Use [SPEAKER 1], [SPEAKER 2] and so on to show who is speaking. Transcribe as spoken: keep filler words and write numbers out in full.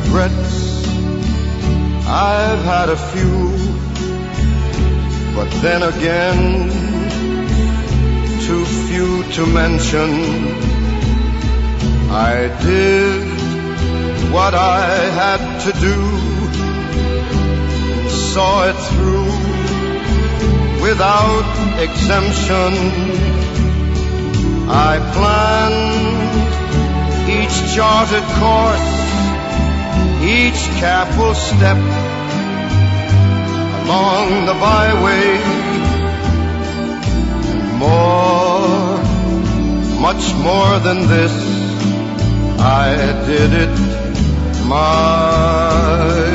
[SPEAKER 1] regrets, I've had a few, but then again, too few to mention. I did what I had to do, saw it through without exemption. I planned each charted course, each careful step along the byway, and more, much more than this, I did it my